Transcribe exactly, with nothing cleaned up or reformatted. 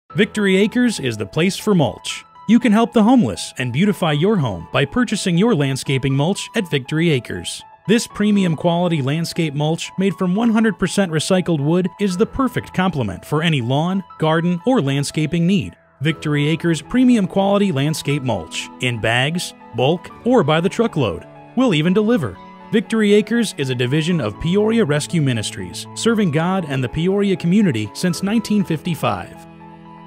Victory Acres is the place for mulch. You can help the homeless and beautify your home by purchasing your landscaping mulch at Victory Acres. This premium quality landscape mulch made from one hundred percent recycled wood is the perfect complement for any lawn, garden, or landscaping need. Victory Acres premium quality landscape mulch in bags, bulk, or by the truckload. We'll even deliver. Victory Acres is a division of Peoria Rescue Ministries, serving God and the Peoria community since nineteen fifty-five.